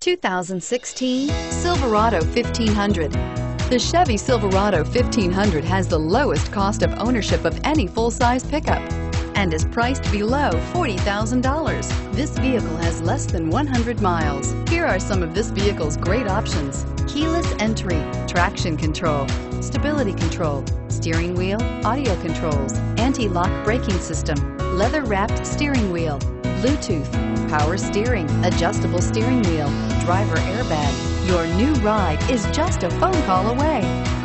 2016 Silverado 1500. The Chevy Silverado 1500 has the lowest cost of ownership of any full-size pickup and is priced below $40,000. This vehicle has less than 100 miles. Here are some of this vehicle's great options: keyless entry, traction control, stability control, steering wheel audio controls, anti-lock braking system, leather-wrapped steering wheel, Bluetooth, power steering, adjustable steering wheel, driver airbag. Your new ride is just a phone call away.